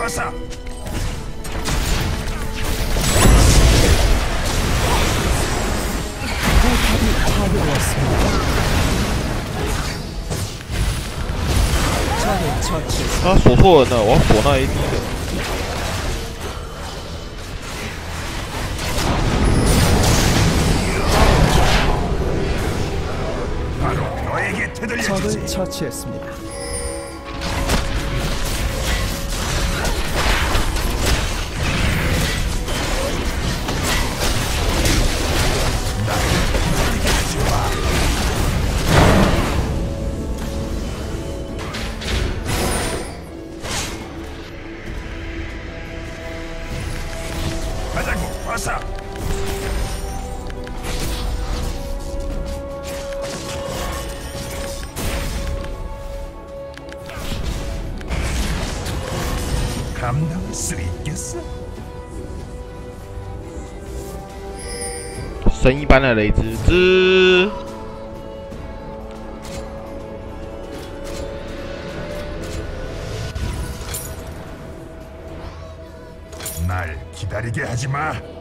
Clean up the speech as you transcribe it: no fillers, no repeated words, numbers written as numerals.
어서. 他锁错人了，我要锁那 AD 的。 너에게 되돌려주지. 적을 처치했습니다. 가자고 어서. 감당할 수 있겠어? 神一般的雷之之， 날 기다리게 하지 마.